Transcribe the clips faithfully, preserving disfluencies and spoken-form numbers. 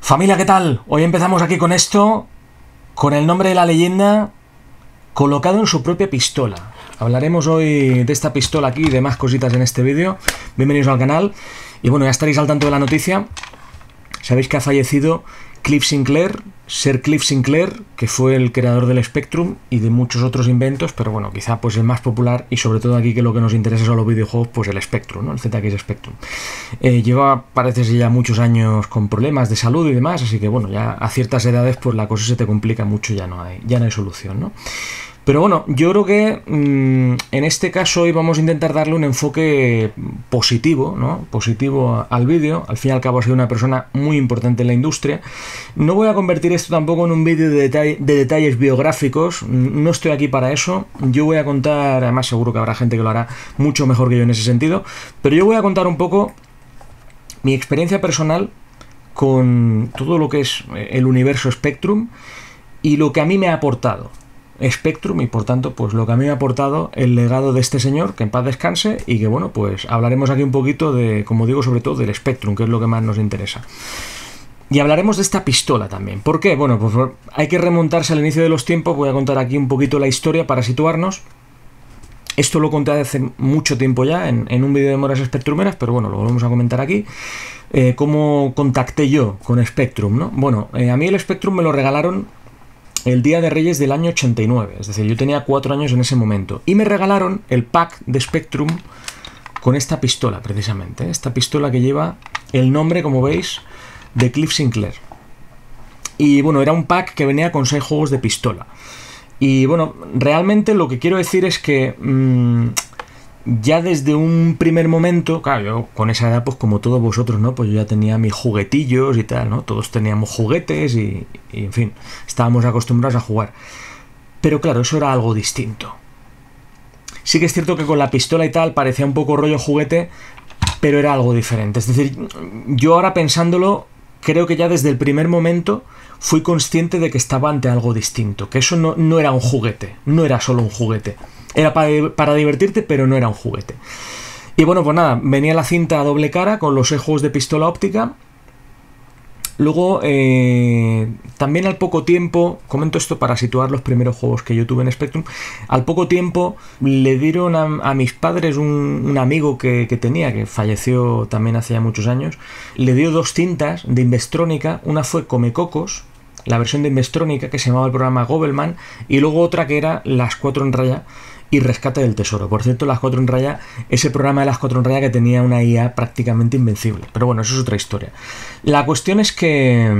Familia, ¿qué tal? Hoy empezamos aquí con esto, con el nombre de la leyenda colocado en su propia pistola. Hablaremos hoy de esta pistola aquí y de más cositas en este vídeo. Bienvenidos al canal. Y bueno, ya estaréis al tanto de la noticia. Sabéis que ha fallecido Cliff Sinclair, Sir Cliff Sinclair, que fue el creador del Spectrum y de muchos otros inventos, pero bueno, quizá pues el más popular y sobre todo aquí que lo que nos interesa son los videojuegos, pues el Spectrum, ¿no? El Z X Spectrum. Eh, lleva, parece ser, ya muchos años con problemas de salud y demás, así que bueno, ya a ciertas edades pues la cosa se te complica mucho, ya no hay, ya no hay solución, ¿no? Pero bueno, yo creo que mmm, en este caso hoy vamos a intentar darle un enfoque positivo, ¿no? Positivo al vídeo. Al fin y al cabo ha sido una persona muy importante en la industria. No voy a convertir esto tampoco en un vídeo de, detall de detalles biográficos, no estoy aquí para eso. Yo voy a contar, además seguro que habrá gente que lo hará mucho mejor que yo en ese sentido, pero yo voy a contar un poco mi experiencia personal con todo lo que es el universo Spectrum y lo que a mí me ha aportado Spectrum y por tanto pues lo que a mí me ha aportado el legado de este señor, que en paz descanse, y que bueno, pues hablaremos aquí un poquito de, como digo, sobre todo del Spectrum, que es lo que más nos interesa. Y hablaremos de esta pistola también. ¿Por qué? Bueno, pues hay que remontarse al inicio de los tiempos. Voy a contar aquí un poquito la historia para situarnos. Esto lo conté hace mucho tiempo ya en, en un vídeo de Moras Spectrumeras, pero bueno, lo volvemos a comentar aquí. Eh, ¿Cómo contacté yo con Spectrum, ¿no? Bueno, eh, a mí el Spectrum me lo regalaron el Día de Reyes del año ochenta y nueve, es decir, yo tenía cuatro años en ese momento, y me regalaron el pack de Spectrum con esta pistola, precisamente, esta pistola que lleva el nombre, como veis, de Cliff Sinclair. Y bueno, era un pack que venía con seis juegos de pistola. Y bueno, realmente lo que quiero decir es que mmm, ya desde un primer momento, claro, yo con esa edad, pues como todos vosotros, ¿no? Pues yo ya tenía mis juguetillos y tal, ¿no? Todos teníamos juguetes y, y en fin, estábamos acostumbrados a jugar. Pero claro, eso era algo distinto. Sí que es cierto que con la pistola y tal parecía un poco rollo juguete, pero era algo diferente. Es decir, yo ahora pensándolo, creo que ya desde el primer momento fui consciente de que estaba ante algo distinto, que eso no, no era un juguete, no era solo un juguete. Era para, para divertirte, pero no era un juguete. Y bueno, pues nada, venía la cinta a doble cara con los seis juegos de pistola óptica. Luego, eh, también al poco tiempo, comento esto para situar los primeros juegos que yo tuve en Spectrum, al poco tiempo le dieron a, a mis padres un, un amigo que, que tenía, que falleció también hace ya muchos años, le dio dos cintas de Investrónica, una fue Comecocos, la versión de Investrónica que se llamaba el programa Gobelman, y luego otra que era Las Cuatro en Raya y Rescate del Tesoro. Por cierto, Las Cuatro en Raya, ese programa de Las Cuatro en Raya que tenía una I A prácticamente invencible. Pero bueno, eso es otra historia. La cuestión es que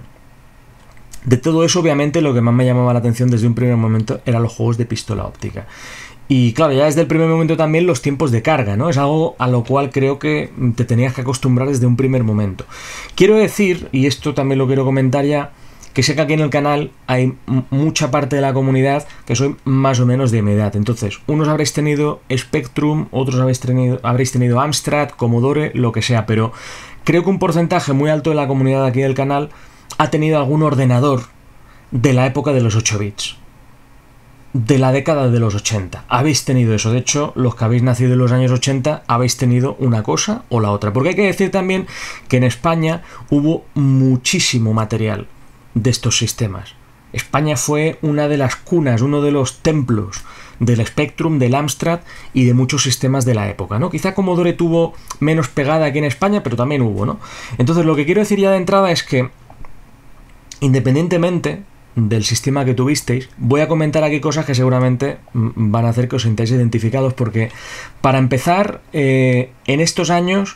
de todo eso, obviamente, lo que más me llamaba la atención desde un primer momento eran los juegos de pistola óptica. Y claro, ya desde el primer momento también los tiempos de carga, ¿no? Es algo a lo cual creo que te tenías que acostumbrar desde un primer momento. Quiero decir, y esto también lo quiero comentar ya, que sé que aquí en el canal hay mucha parte de la comunidad que soy más o menos de mi edad. Entonces, unos habréis tenido Spectrum, otros habréis tenido, habréis tenido Amstrad, Commodore, lo que sea, pero creo que un porcentaje muy alto de la comunidad aquí del canal ha tenido algún ordenador de la época de los ocho bits, de la década de los ochenta. Habéis tenido eso. De hecho, los que habéis nacido en los años ochenta habéis tenido una cosa o la otra. Porque hay que decir también que en España hubo muchísimo material de estos sistemas. España fue una de las cunas, uno de los templos del Spectrum, del Amstrad y de muchos sistemas de la época, ¿no? Quizá Commodore tuvo menos pegada aquí en España, pero también hubo, ¿no? Entonces lo que quiero decir ya de entrada es que, independientemente del sistema que tuvisteis, voy a comentar aquí cosas que seguramente van a hacer que os sintáis identificados, porque para empezar, eh, en estos años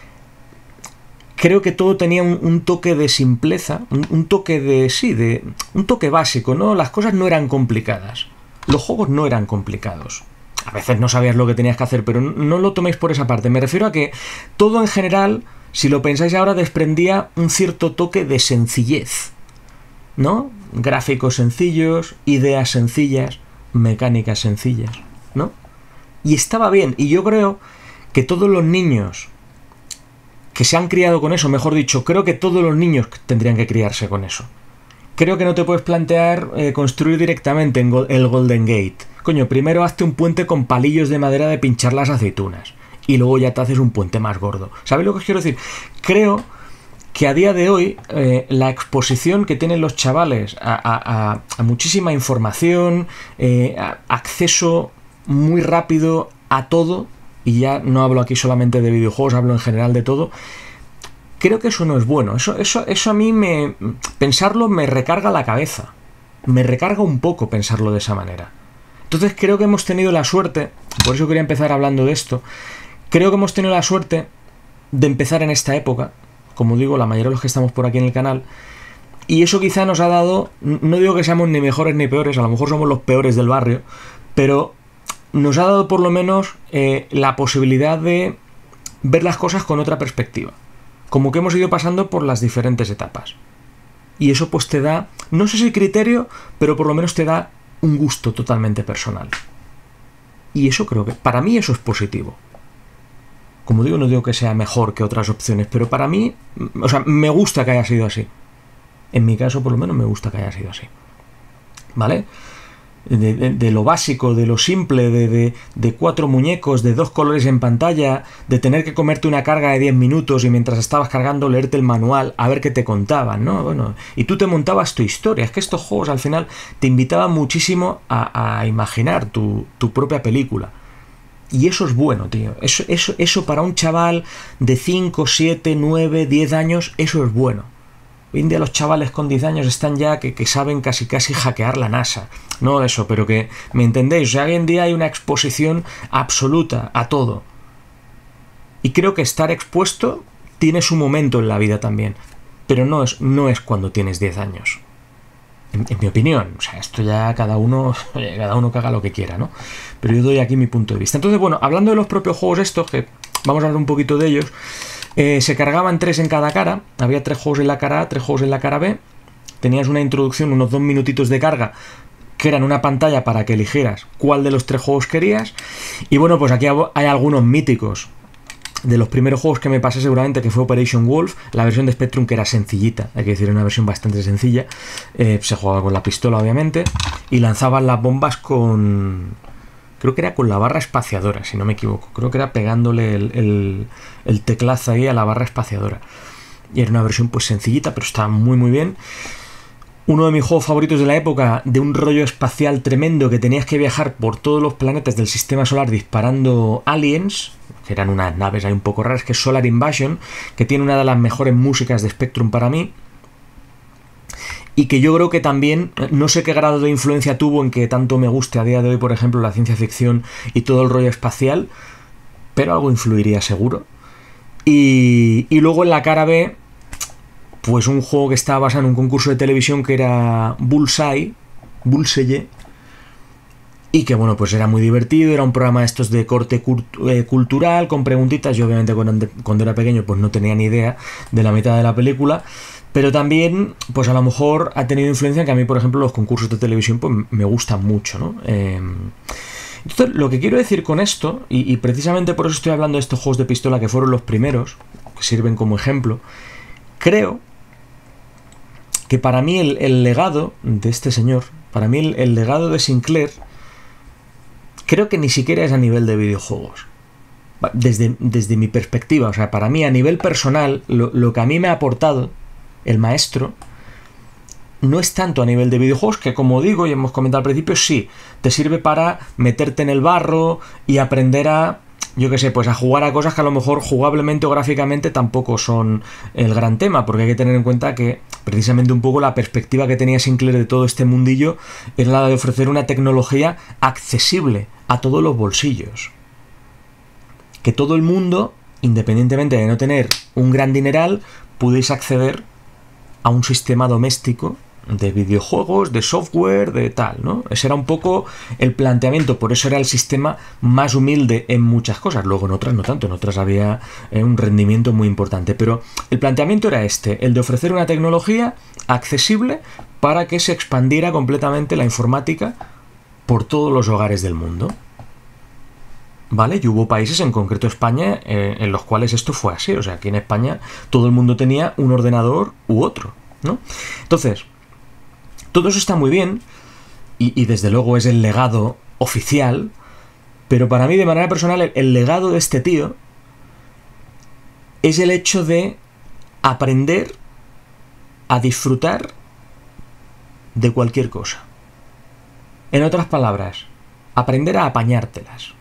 creo que todo tenía un, un toque de simpleza, un, un toque de, sí, de un toque básico, ¿no? Las cosas no eran complicadas, los juegos no eran complicados. A veces no sabías lo que tenías que hacer, pero no, no lo toméis por esa parte. Me refiero a que todo en general, si lo pensáis ahora, desprendía un cierto toque de sencillez, ¿no? Gráficos sencillos, ideas sencillas, mecánicas sencillas, ¿no? Y estaba bien, y yo creo que todos los niños que se han criado con eso, mejor dicho, creo que todos los niños tendrían que criarse con eso. Creo que no te puedes plantear eh, construir directamente en Go- el Golden Gate. Coño, primero hazte un puente con palillos de madera de pinchar las aceitunas y luego ya te haces un puente más gordo. ¿Sabéis lo que os quiero decir? Creo que a día de hoy eh, la exposición que tienen los chavales a, a, a, a muchísima información, eh, a acceso muy rápido a todo, y ya no hablo aquí solamente de videojuegos, hablo en general de todo, creo que eso no es bueno. Eso, eso, eso a mí me... pensarlo me recarga la cabeza. Me recarga un poco pensarlo de esa manera. Entonces creo que hemos tenido la suerte, por eso quería empezar hablando de esto, creo que hemos tenido la suerte de empezar en esta época, como digo, la mayoría de los que estamos por aquí en el canal, y eso quizá nos ha dado, no digo que seamos ni mejores ni peores, a lo mejor somos los peores del barrio, pero nos ha dado por lo menos eh, la posibilidad de ver las cosas con otra perspectiva, como que hemos ido pasando por las diferentes etapas. Y eso pues te da, no sé si criterio, pero por lo menos te da un gusto totalmente personal. Y eso creo que, para mí eso es positivo. Como digo, no digo que sea mejor que otras opciones, pero para mí, o sea, me gusta que haya sido así. En mi caso, por lo menos, me gusta que haya sido así. ¿Vale? De, de, de lo básico, de lo simple, de, de, de cuatro muñecos, de dos colores en pantalla, de tener que comerte una carga de diez minutos y mientras estabas cargando leerte el manual a ver qué te contaban, ¿no? Bueno, y tú te montabas tu historia. Es que estos juegos al final te invitaban muchísimo a, a imaginar tu, tu propia película. Y eso es bueno, tío. Eso, eso, eso para un chaval de cinco, siete, nueve, diez años, eso es bueno. Hoy en día los chavales con diez años están ya que, que saben casi casi hackear la NASA. No eso, pero que, ¿me entendéis? O sea, hoy en día hay una exposición absoluta a todo. Y creo que estar expuesto tiene su momento en la vida también. Pero no es, no es cuando tienes diez años. En, en mi opinión. O sea, esto ya cada uno, cada uno que haga lo que quiera, ¿no? Pero yo doy aquí mi punto de vista. Entonces, bueno, hablando de los propios juegos estos, que vamos a hablar un poquito de ellos, eh, se cargaban tres en cada cara. Había tres juegos en la cara A, tres juegos en la cara B. Tenías una introducción, unos dos minutitos de carga, que eran una pantalla para que eligieras cuál de los tres juegos querías. Y bueno, pues aquí hay algunos míticos. De los primeros juegos que me pasé seguramente, que fue Operation Wolf, la versión de Spectrum, que era sencillita, hay que decir, una versión bastante sencilla. Eh, se jugaba con la pistola, obviamente, y lanzaban las bombas con... creo que era con la barra espaciadora, si no me equivoco. Creo que era pegándole el, el, el teclazo ahí a la barra espaciadora. Y era una versión pues sencillita, pero estaba muy muy bien. Uno de mis juegos favoritos de la época, de un rollo espacial tremendo, que tenías que viajar por todos los planetas del sistema solar disparando aliens, que eran unas naves ahí un poco raras, que es Solar Invasion, que tiene una de las mejores músicas de Spectrum para mí, y que yo creo que también, no sé qué grado de influencia tuvo en que tanto me guste a día de hoy, por ejemplo, la ciencia ficción y todo el rollo espacial, pero algo influiría seguro. Y, y luego en la cara B, pues un juego que estaba basado en un concurso de televisión que era Bullseye, Bullseye, y que bueno, pues era muy divertido, era un programa de estos de corte cult eh, cultural, con preguntitas. Yo obviamente cuando, cuando era pequeño pues no tenía ni idea de la mitad de la película, pero también pues a lo mejor ha tenido influencia en que a mí, por ejemplo, los concursos de televisión pues me gustan mucho, ¿no? Eh, entonces, lo que quiero decir con esto, y, y precisamente por eso estoy hablando de estos juegos de pistola que fueron los primeros, que sirven como ejemplo, creo que para mí el, el legado de este señor, para mí el, el legado de Sinclair, creo que ni siquiera es a nivel de videojuegos. Desde, desde mi perspectiva, o sea, para mí a nivel personal, lo, lo que a mí me ha aportado el maestro no es tanto a nivel de videojuegos, que como digo y hemos comentado al principio, sí, te sirve para meterte en el barro y aprender a, yo qué sé, pues a jugar a cosas que a lo mejor jugablemente o gráficamente tampoco son el gran tema, porque hay que tener en cuenta que precisamente un poco la perspectiva que tenía Sinclair de todo este mundillo es la de ofrecer una tecnología accesible a todos los bolsillos. Que todo el mundo, independientemente de no tener un gran dineral, pudiese acceder a un sistema doméstico de videojuegos, de software, de tal, ¿no? Ese era un poco el planteamiento, por eso era el sistema más humilde en muchas cosas. Luego en otras no tanto, en otras había eh, un rendimiento muy importante, pero el planteamiento era este, el de ofrecer una tecnología accesible para que se expandiera completamente la informática por todos los hogares del mundo. ¿Vale? Y hubo países, en concreto España, eh, en los cuales esto fue así. O sea, aquí en España todo el mundo tenía un ordenador u otro, ¿no? Entonces, todo eso está muy bien y, y desde luego es el legado oficial, pero para mí de manera personal el, el legado de este tío es el hecho de aprender a disfrutar de cualquier cosa. En otras palabras, aprender a apañártelas.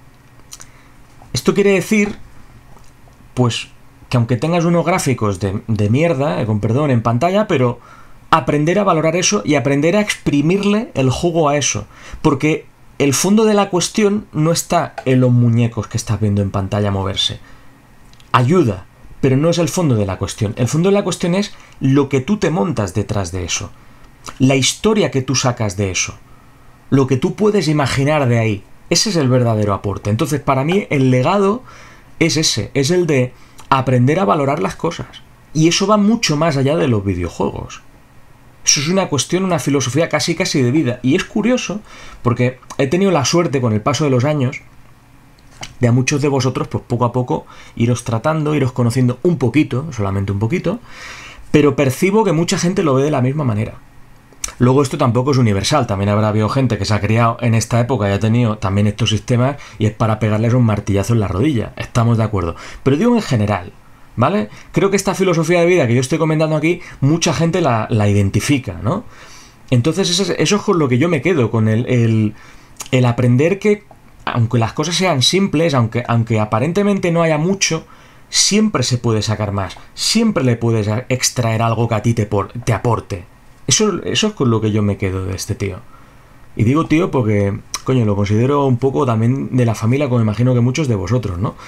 Esto quiere decir, pues, que aunque tengas unos gráficos de, de mierda, eh, con perdón, en pantalla, pero aprender a valorar eso y aprender a exprimirle el jugo a eso. Porque el fondo de la cuestión no está en los muñecos que estás viendo en pantalla moverse. Ayuda, pero no es el fondo de la cuestión. El fondo de la cuestión es lo que tú te montas detrás de eso. La historia que tú sacas de eso. Lo que tú puedes imaginar de ahí. Ese es el verdadero aporte. Entonces, para mí, el legado es ese. Es el de aprender a valorar las cosas. Y eso va mucho más allá de los videojuegos. Eso es una cuestión, una filosofía casi casi de vida. Y es curioso, porque he tenido la suerte con el paso de los años de a muchos de vosotros, pues poco a poco, iros tratando, iros conociendo un poquito, solamente un poquito, pero percibo que mucha gente lo ve de la misma manera. Luego esto tampoco es universal, también habrá habido gente que se ha criado en esta época y ha tenido también estos sistemas y es para pegarles un martillazo en la rodilla, estamos de acuerdo. Pero digo en general, ¿vale? Creo que esta filosofía de vida que yo estoy comentando aquí, mucha gente la, la identifica, ¿no? Entonces eso es, eso es con lo que yo me quedo, con el, el, el aprender que, aunque las cosas sean simples, aunque, aunque aparentemente no haya mucho, siempre se puede sacar más, siempre le puedes extraer algo que a ti te, por, te aporte. Eso, eso es con lo que yo me quedo de este tío. Y digo tío porque, coño, lo considero un poco también de la familia, como imagino que muchos de vosotros, ¿no?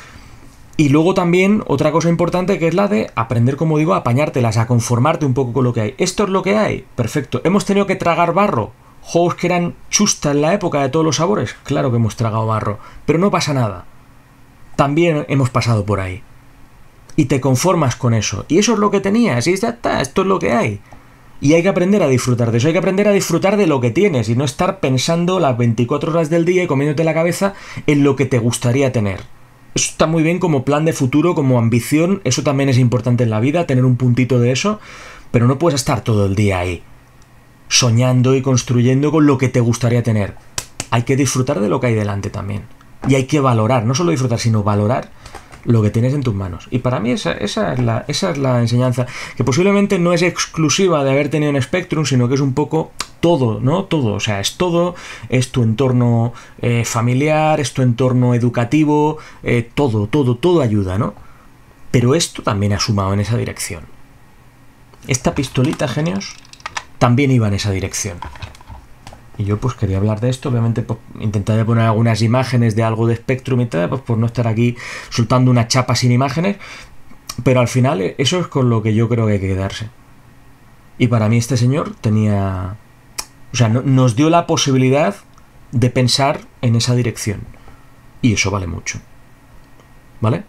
Y luego también otra cosa importante que es la de aprender, como digo, a apañártelas, a conformarte un poco con lo que hay. ¿Esto es lo que hay? Perfecto. ¿Hemos tenido que tragar barro? ¿Juegos que eran chusta en la época de todos los sabores? Claro que hemos tragado barro, pero no pasa nada. También hemos pasado por ahí. Y te conformas con eso. Y eso es lo que tenías. Y ya está, esto es lo que hay. Y hay que aprender a disfrutar de eso, hay que aprender a disfrutar de lo que tienes y no estar pensando las veinticuatro horas del día y comiéndote la cabeza en lo que te gustaría tener. Eso está muy bien como plan de futuro, como ambición, eso también es importante en la vida, tener un puntito de eso, pero no puedes estar todo el día ahí, soñando y construyendo con lo que te gustaría tener. Hay que disfrutar de lo que hay delante también. Y hay que valorar, no solo disfrutar, sino valorar lo que tienes en tus manos. Y para mí esa, esa, es la, esa es la enseñanza, que posiblemente no es exclusiva de haber tenido un Spectrum, sino que es un poco todo, ¿no? Todo, o sea, es todo, es tu entorno eh, familiar, es tu entorno educativo, eh, todo, todo, todo ayuda, ¿no? Pero esto también ha sumado en esa dirección. Esta pistolita, genios, también iba en esa dirección. Y yo pues quería hablar de esto, obviamente pues, intentaré poner algunas imágenes de algo de Spectrum y tal, pues por no estar aquí soltando una chapa sin imágenes, pero al final eso es con lo que yo creo que hay que quedarse. Y para mí este señor tenía... O sea, no, nos dio la posibilidad de pensar en esa dirección. Y eso vale mucho. ¿Vale?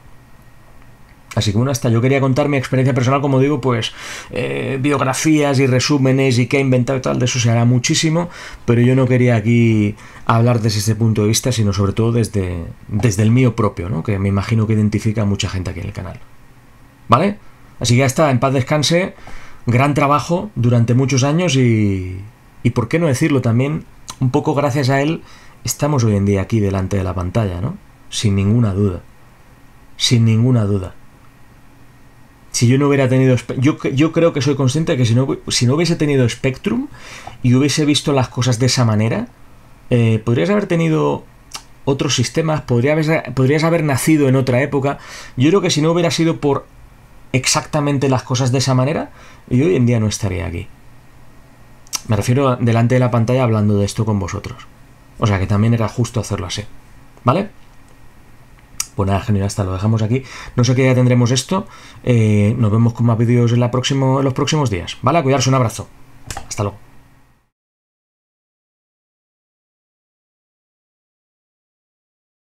Así que bueno, hasta yo quería contar mi experiencia personal, como digo, pues eh, biografías y resúmenes y qué ha inventado y tal, de eso se hará muchísimo, pero yo no quería aquí hablar desde ese punto de vista, sino sobre todo desde, desde el mío propio, ¿no? Que me imagino que identifica a mucha gente aquí en el canal. ¿Vale? Así que ya está, en paz descanse, gran trabajo durante muchos años y, y por qué no decirlo también, un poco gracias a él estamos hoy en día aquí delante de la pantalla, ¿no? Sin ninguna duda, sin ninguna duda. Si yo no hubiera tenido... Yo, yo creo que soy consciente de que si no, si no hubiese tenido Spectrum y hubiese visto las cosas de esa manera, eh, podrías haber tenido otros sistemas, podría haber, podrías haber nacido en otra época. Yo creo que si no hubiera sido por exactamente las cosas de esa manera, yo hoy en día no estaría aquí. Me refiero a delante de la pantalla hablando de esto con vosotros. O sea que también era justo hacerlo así. ¿Vale? Pues nada, genial, hasta lo dejamos aquí. No sé qué día tendremos esto. Eh, nos vemos con más vídeos en, la próximo, en los próximos días. ¿Vale? A cuidarse, un abrazo. Hasta luego.